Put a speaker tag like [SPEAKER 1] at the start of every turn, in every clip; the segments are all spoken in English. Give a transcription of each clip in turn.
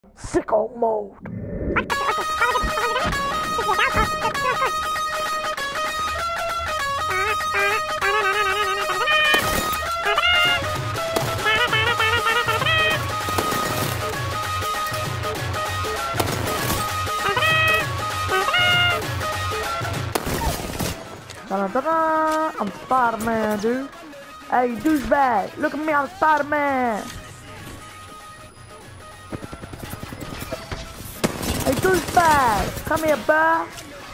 [SPEAKER 1] Sicko mode. I'm Spider-Man, dude. Hey, douchebag, look at me, I'm Spider-Man. Hey, douchebag, come here, bud.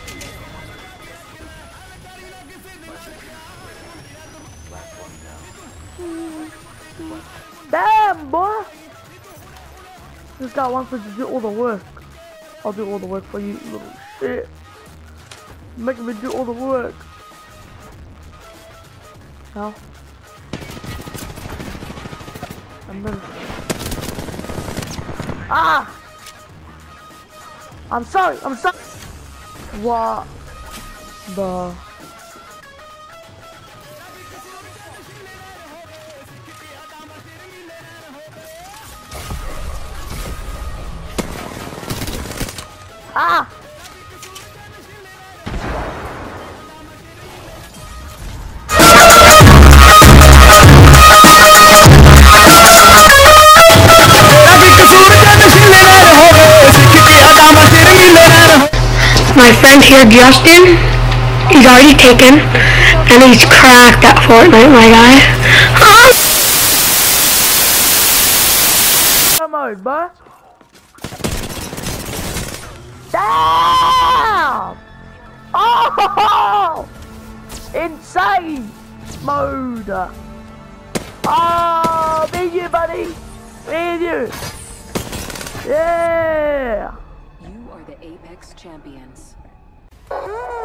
[SPEAKER 1] Damn, boy. This guy wants me to do all the work. I'll do all the work for you, little shit. Making me do all the work. Now. And then. Ah! I'm sorry. What the? Ah!
[SPEAKER 2] My friend here, Justin, he's already taken, and he's cracked at Fortnite, my guy.
[SPEAKER 1] Come on, bud. Damn! Oh! Insane mode. Oh, me and you, buddy. Me and you. Yeah.
[SPEAKER 3] You are the Apex champions.